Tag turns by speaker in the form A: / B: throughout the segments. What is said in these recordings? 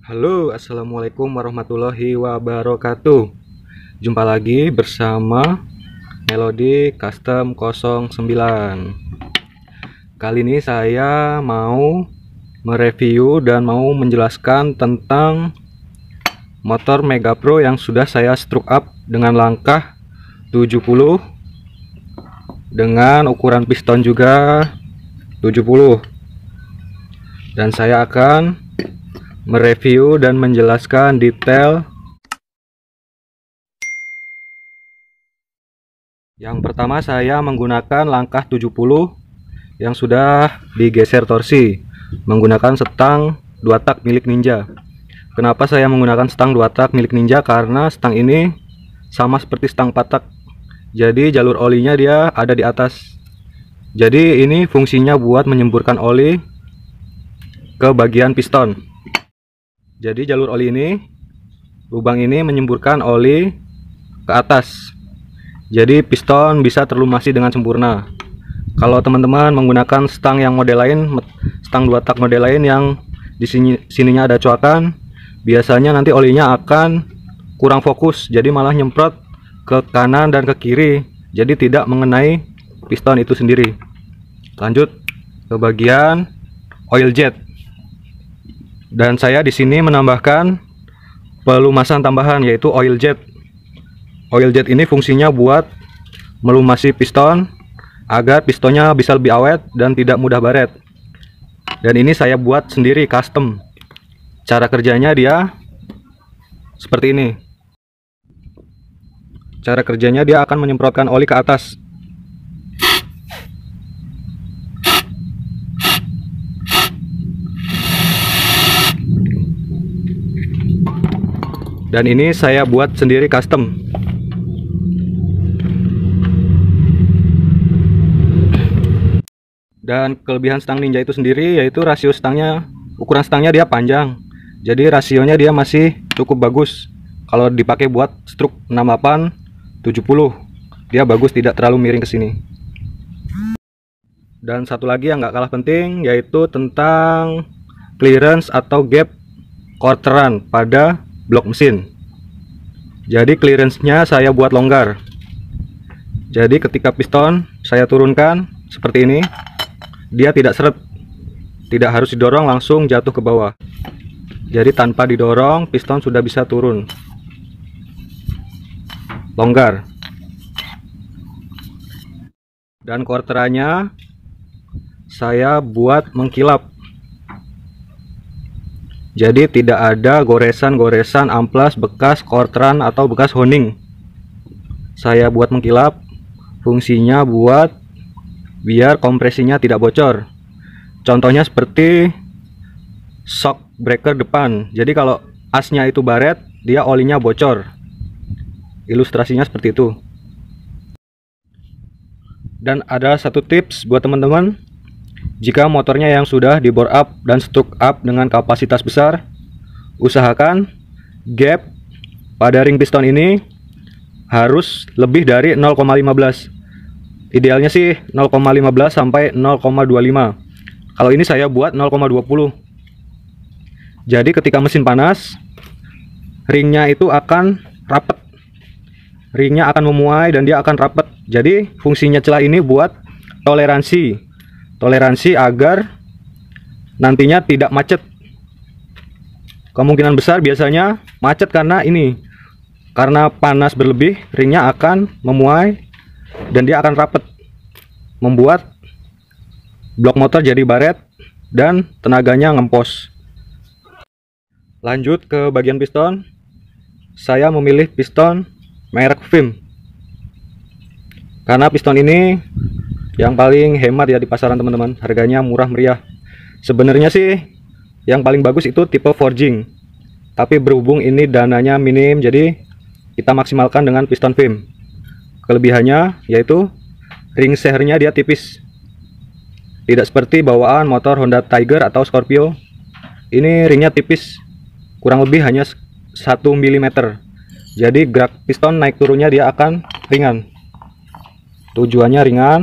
A: Halo, assalamualaikum warahmatullahi wabarakatuh. Jumpa lagi bersama Melody Custom 09. Kali ini saya mau mereview dan mau menjelaskan tentang motor Mega Pro yang sudah saya stroke up dengan langkah 70 dengan ukuran piston juga 70. Dan saya akan mereview dan menjelaskan detail. Yang pertama, saya menggunakan langkah 70 yang sudah digeser torsi menggunakan stang 2 tak milik Ninja. Kenapa saya menggunakan stang 2 tak milik Ninja? Karena stang ini sama seperti stang 4 tak. Jadi jalur olinya dia ada di atas. Jadi ini fungsinya buat menyemburkan oli ke bagian piston. Jadi jalur oli ini, lubang ini menyemburkan oli ke atas. Jadi piston bisa terlumasi dengan sempurna. Kalau teman-teman menggunakan stang yang model lain, stang 2 tak model lain yang di sininya ada coakan, biasanya nanti olinya akan kurang fokus, jadi malah nyemprot ke kanan dan ke kiri, jadi tidak mengenai piston itu sendiri. Lanjut ke bagian oil jet. Dan saya di sini menambahkan pelumasan tambahan, yaitu oil jet. Oil jet ini fungsinya buat melumasi piston agar pistonnya bisa lebih awet dan tidak mudah baret. Dan ini saya buat sendiri custom. Cara kerjanya dia seperti ini. Cara kerjanya dia akan menyemprotkan oli ke atas. Dan ini saya buat sendiri custom. Dan kelebihan stang Ninja itu sendiri yaitu rasio stangnya, ukuran stangnya dia panjang. Jadi rasionya dia masih cukup bagus. Kalau dipakai buat stroke 68, 70, dia bagus, tidak terlalu miring ke sini. Dan satu lagi yang nggak kalah penting yaitu tentang clearance atau gap quarteran pada blok mesin. Jadi clearance-nya saya buat longgar. Jadi ketika piston saya turunkan seperti ini, dia tidak seret, tidak harus didorong langsung jatuh ke bawah. Jadi tanpa didorong piston sudah bisa turun, longgar. Dan quarterannya saya buat mengkilap. Jadi tidak ada goresan-goresan amplas bekas quarteran atau bekas honing. Saya buat mengkilap, fungsinya buat biar kompresinya tidak bocor. Contohnya seperti shock breaker depan. Jadi kalau asnya itu baret, dia olinya bocor. Ilustrasinya seperti itu. Dan ada satu tips buat teman-teman. Jika motornya yang sudah di bore up dan stroke up dengan kapasitas besar, usahakan gap pada ring piston ini harus lebih dari 0,15. Idealnya sih 0,15 sampai 0,25. Kalau ini saya buat 0,20. Jadi ketika mesin panas, ringnya itu akan rapet. Ringnya akan memuai dan dia akan rapet. Jadi fungsinya celah ini buat toleransi agar nantinya tidak macet. Kemungkinan besar biasanya macet karena panas berlebih, ringnya akan memuai dan dia akan rapet, membuat blok motor jadi baret dan tenaganya ngempos. Lanjut ke bagian piston. Saya memilih piston merek Vim karena piston ini yang paling hemat ya di pasaran teman-teman, harganya murah meriah. Sebenarnya sih yang paling bagus itu tipe forging, tapi berhubung ini dananya minim, jadi kita maksimalkan dengan piston Vim. Kelebihannya yaitu ring sehernya dia tipis, tidak seperti bawaan motor Honda Tiger atau Scorpio. Ini ringnya tipis, kurang lebih hanya 1 mm. Jadi gerak piston naik turunnya dia akan ringan. Tujuannya ringan.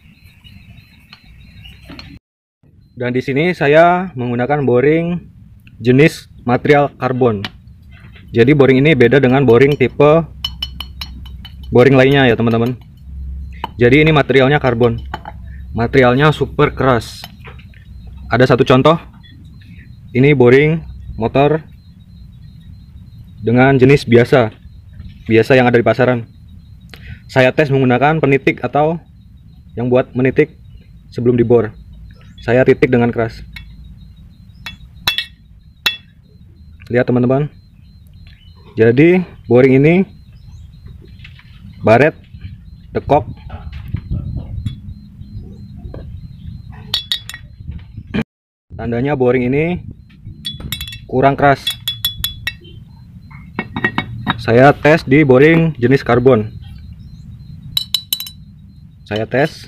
A: Dan di sini saya menggunakan boring jenis material karbon. Jadi boring ini beda dengan boring tipe boring lainnya ya teman-teman. Jadi ini materialnya karbon, materialnya super keras. Ada satu contoh, ini boring motor dengan jenis biasa yang ada di pasaran. Saya tes menggunakan penitik atau yang buat menitik sebelum dibor. Saya titik dengan keras. Lihat teman-teman. Jadi boring ini baret, dekok, tandanya boring ini kurang keras. Saya tes di boring jenis karbon. Saya tes.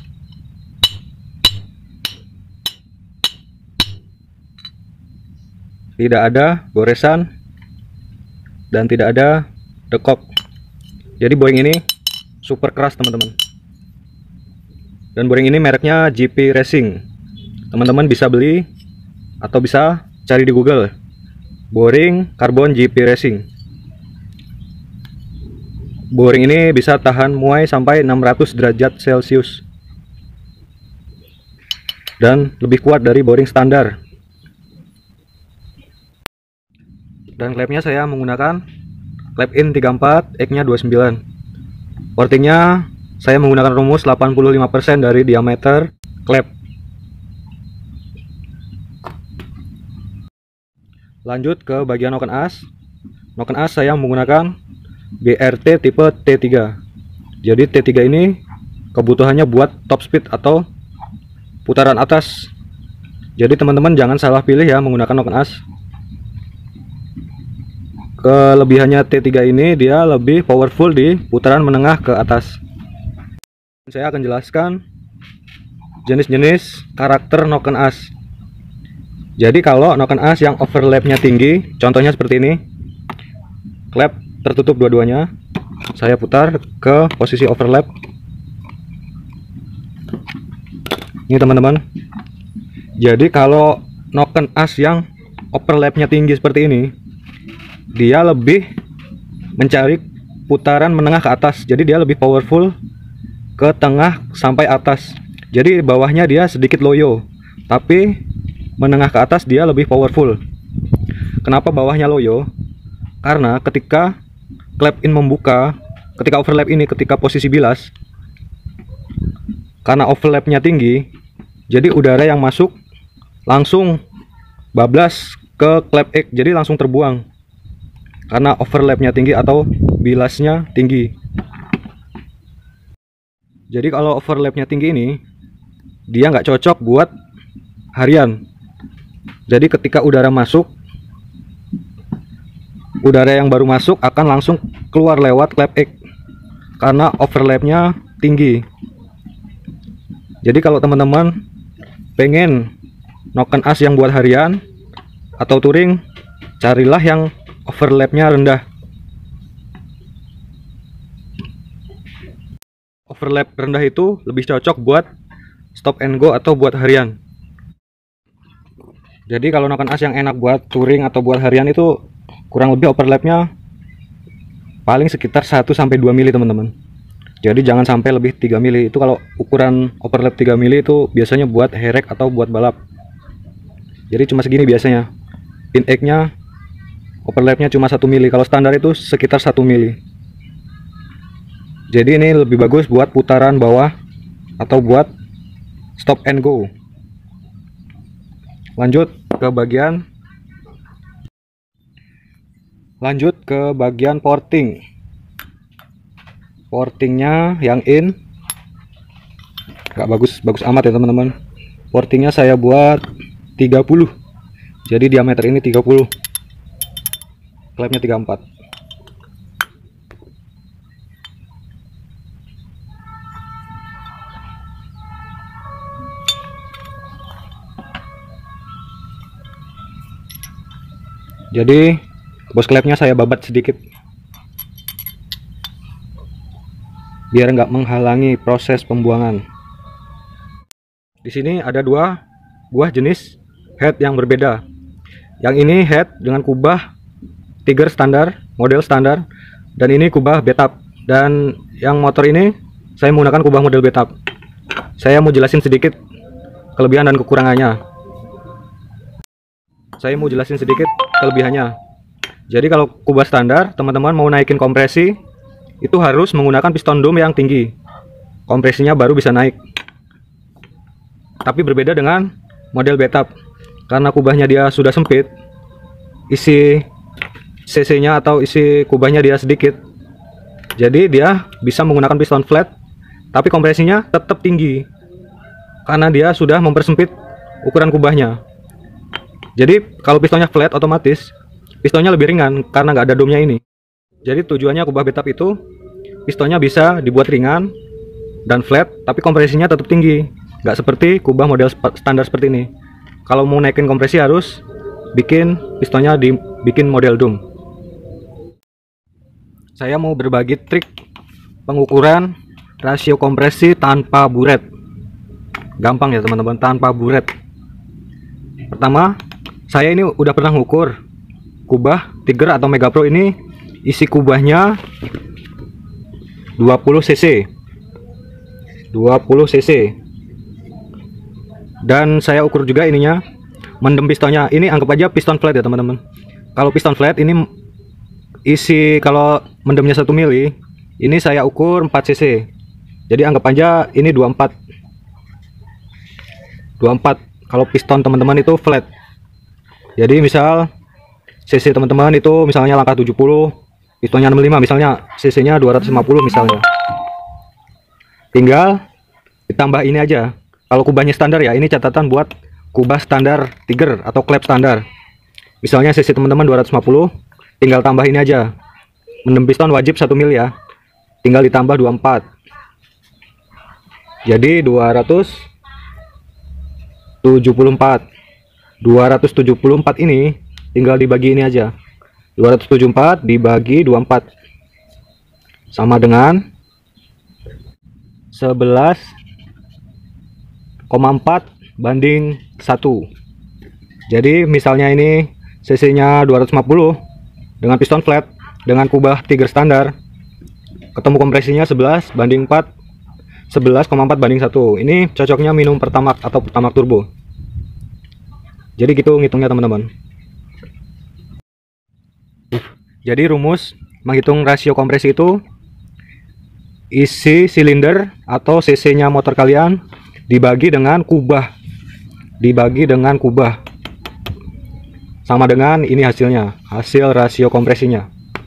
A: Tidak ada goresan dan tidak ada dekok. Jadi boring ini super keras teman-teman. Dan boring ini mereknya GP Racing. Teman-teman bisa beli atau bisa cari di Google. Boring karbon GP Racing. Boring ini bisa tahan muai sampai 600 derajat Celcius. Dan lebih kuat dari boring standar. Dan klepnya saya menggunakan klep in 34, X nya 29. Portingnya saya menggunakan rumus 85% dari diameter klep. Lanjut ke bagian noken as. Noken as saya menggunakan BRT tipe T3. Jadi T3 ini kebutuhannya buat top speed atau putaran atas. Jadi teman-teman jangan salah pilih ya menggunakan noken as. Kelebihannya T3 ini dia lebih powerful di putaran menengah ke atas. Saya akan jelaskan jenis-jenis karakter noken as. Jadi kalau noken as yang overlapnya tinggi, contohnya seperti ini, klep tertutup dua-duanya, saya putar ke posisi overlap. Ini teman-teman. Jadi kalau noken as yang overlapnya tinggi seperti ini, dia lebih mencari putaran menengah ke atas. Jadi dia lebih powerful ke tengah sampai atas. Jadi bawahnya dia sedikit loyo, tapi menengah ke atas dia lebih powerful. Kenapa bawahnya loyo? Karena ketika klep in membuka, ketika overlap ini, ketika posisi bilas, karena overlapnya tinggi, jadi udara yang masuk langsung bablas ke klep X, jadi langsung terbuang karena overlapnya tinggi atau bilasnya tinggi. Jadi kalau overlapnya tinggi ini, dia nggak cocok buat harian. Jadi ketika udara masuk, udara yang baru masuk akan langsung keluar lewat klep X karena overlapnya tinggi. Jadi kalau teman-teman pengen noken as yang buat harian atau touring, carilah yang overlapnya rendah. Overlap rendah itu lebih cocok buat stop and go atau buat harian. Jadi kalau noken as yang enak buat touring atau buat harian itu kurang lebih overlapnya paling sekitar 1-2 mili teman-teman. Jadi jangan sampai lebih 3 mili. Itu kalau ukuran overlap 3 mili itu biasanya buat herek atau buat balap. Jadi cuma segini biasanya. Pin X nya overlapnya cuma 1 mili. Kalau standar itu sekitar 1 mili. Jadi ini lebih bagus buat putaran bawah atau buat stop and go. Lanjut ke bagian porting. Portingnya yang in nggak bagus amat ya teman-teman. Portingnya saya buat 30. Jadi diameter ini 30. Klepnya 34. Jadi bos klepnya saya babat sedikit biar nggak menghalangi proses pembuangan. Di sini ada dua buah jenis head yang berbeda. Yang ini head dengan kubah Tiger standar, model standar, dan ini kubah betap. Dan yang motor ini saya menggunakan kubah model betap. Saya mau jelasin sedikit kelebihan dan kekurangannya. Saya mau jelasin sedikit kelebihannya. Jadi kalau kubah standar, teman-teman mau naikin kompresi itu harus menggunakan piston dome yang tinggi. Kompresinya baru bisa naik. Tapi berbeda dengan model betap. Karena kubahnya dia sudah sempit, isi cc-nya atau isi kubahnya dia sedikit. Jadi dia bisa menggunakan piston flat, tapi kompresinya tetap tinggi. Karena dia sudah mempersempit ukuran kubahnya. Jadi kalau pistonnya flat, otomatis pistonnya lebih ringan karena nggak ada dome-nya ini. Jadi tujuannya kubah betap itu pistonnya bisa dibuat ringan dan flat, tapi kompresinya tetap tinggi. Nggak seperti kubah model standar seperti ini. Kalau mau naikin kompresi harus bikin pistonnya dibikin model dome. Saya mau berbagi trik pengukuran rasio kompresi tanpa buret. Gampang ya teman-teman, tanpa buret. Pertama, saya ini udah pernah ngukur kubah Tiger atau Mega Pro ini, isi kubahnya 20 cc. 20 cc. Dan saya ukur juga ininya, mendem pistonnya. Ini anggap aja piston flat ya teman-teman. Kalau piston flat ini isi, kalau mendemnya 1 mili, ini saya ukur 4 cc. Jadi anggap aja ini 24 kalau piston teman-teman itu flat. Jadi misal cc teman-teman itu misalnya langkah 70, pistonnya 65, misalnya cc nya 250 misalnya. Tinggal ditambah ini aja. Kalau kubahnya standar ya, ini catatan buat kubah standar Tiger atau klep standar. Misalnya cc teman-teman 250, tinggal tambah ini aja. Mendem piston wajib 1 mili ya. Tinggal ditambah 24. Jadi 274 ini tinggal dibagi ini aja. 274 dibagi 24 sama dengan 11,4 banding 1. Jadi misalnya ini cc nya 250 dengan piston flat dengan kubah Tiger standar, ketemu kompresinya 11 banding 4, 11,4 banding 1. Ini cocoknya minum Pertamax atau Pertamax turbo. Jadi gitu ngitungnya teman-teman. Jadi rumus menghitung rasio kompresi itu, isi silinder atau cc nya motor kalian dibagi dengan kubah, sama dengan ini hasilnya, hasil rasio kompresinya.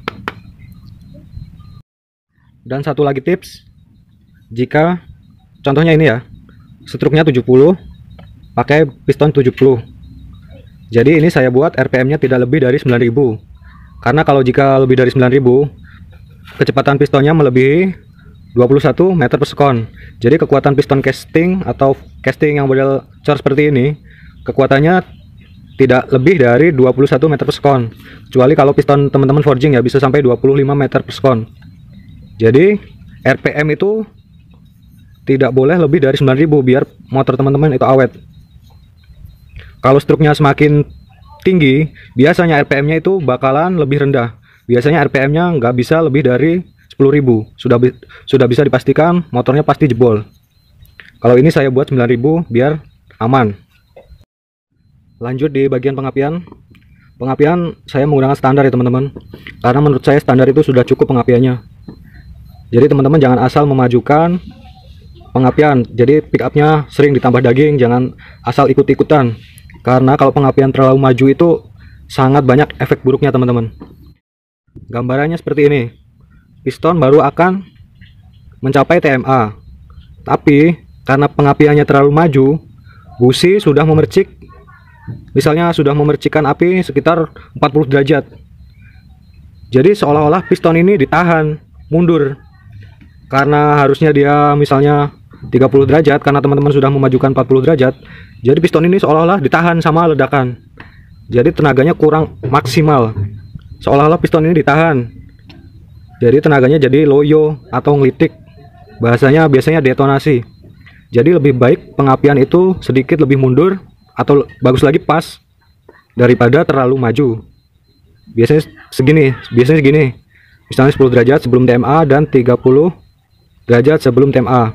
A: Dan satu lagi tips, jika contohnya ini ya, struknya 70 pakai piston 70, jadi ini saya buat RPM nya tidak lebih dari 9000, karena kalau jika lebih dari 9000 kecepatan pistonnya melebihi 21 meter per sekon. Jadi kekuatan piston casting atau casting yang model cor seperti ini, kekuatannya tidak lebih dari 21 meter per sekon. Kecuali kalau piston teman-teman forging ya bisa sampai 25 meter per sekon. Jadi RPM itu tidak boleh lebih dari 9000 biar motor teman-teman itu awet. Kalau struknya semakin tinggi, biasanya RPM-nya itu bakalan lebih rendah. Biasanya RPM-nya nggak bisa lebih dari 10.000. Sudah bisa dipastikan motornya pasti jebol. Kalau ini saya buat 9.000 biar aman. Lanjut di bagian pengapian. Pengapian saya menggunakan standar ya teman-teman, karena menurut saya standar itu sudah cukup pengapiannya. Jadi teman-teman jangan asal memajukan pengapian. Jadi pick up-nya sering ditambah daging, jangan asal ikut-ikutan. Karena kalau pengapian terlalu maju itu sangat banyak efek buruknya teman-teman. Gambarannya seperti ini. Piston baru akan mencapai TMA. Tapi karena pengapiannya terlalu maju, busi sudah memercik. Misalnya sudah memercikkan api sekitar 40 derajat. Jadi seolah-olah piston ini ditahan mundur. Karena harusnya dia misalnya 30 derajat, karena teman-teman sudah memajukan 40 derajat, jadi piston ini seolah-olah ditahan sama ledakan. Jadi tenaganya kurang maksimal. Seolah-olah piston ini ditahan. Jadi tenaganya jadi loyo atau ngelitik. Bahasanya biasanya detonasi. Jadi lebih baik pengapian itu sedikit lebih mundur, atau bagus lagi pas. daripada terlalu maju. Biasanya segini. Misalnya 10 derajat sebelum TMA dan 30 derajat sebelum TMA.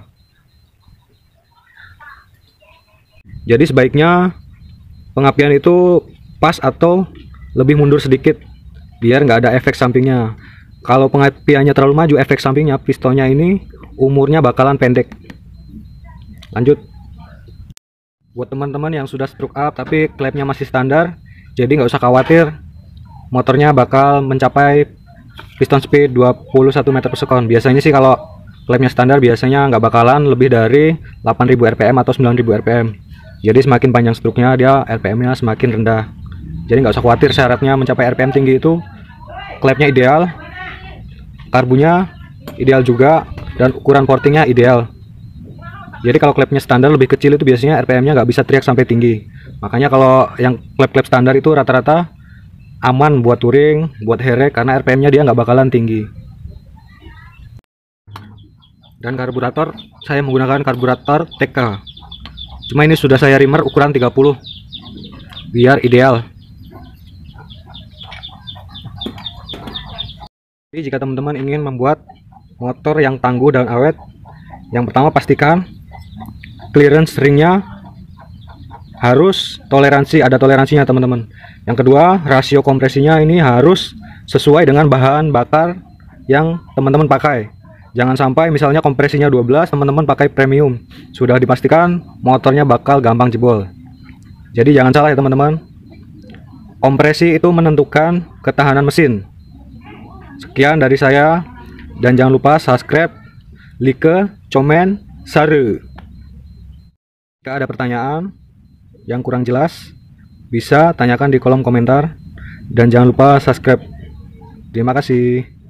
A: Jadi sebaiknya pengapian itu pas atau lebih mundur sedikit biar nggak ada efek sampingnya. Kalau pengapiannya terlalu maju, efek sampingnya pistonnya ini umurnya bakalan pendek. Lanjut. Buat teman-teman yang sudah stroke up tapi klepnya masih standar, jadi nggak usah khawatir, motornya bakal mencapai piston speed 21 meter per second. Biasanya sih kalau klepnya standar biasanya nggak bakalan lebih dari 8000 rpm atau 9000 rpm. Jadi semakin panjang stroke-nya, dia rpm-nya semakin rendah. Jadi nggak usah khawatir, syaratnya mencapai rpm tinggi itu klepnya ideal, karbunya ideal juga, dan ukuran portingnya ideal. Jadi kalau klepnya standar lebih kecil itu biasanya rpm-nya nggak bisa teriak sampai tinggi. Makanya kalau yang klep-klep standar itu rata-rata aman buat touring, buat herek, karena rpm-nya dia nggak bakalan tinggi. Dan karburator, saya menggunakan karburator TK. Cuma ini sudah saya reamer ukuran 30 biar ideal. Jadi jika teman-teman ingin membuat motor yang tangguh dan awet, yang pertama pastikan clearance ringnya harus ada toleransinya teman-teman. Yang kedua, rasio kompresinya ini harus sesuai dengan bahan bakar yang teman-teman pakai. Jangan sampai misalnya kompresinya 12, teman-teman pakai premium, sudah dipastikan motornya bakal gampang jebol. Jadi jangan salah ya teman-teman, kompresi itu menentukan ketahanan mesin. Sekian dari saya, dan jangan lupa subscribe, like, komen, share. Jika ada pertanyaan yang kurang jelas, bisa tanyakan di kolom komentar, dan jangan lupa subscribe. Terima kasih.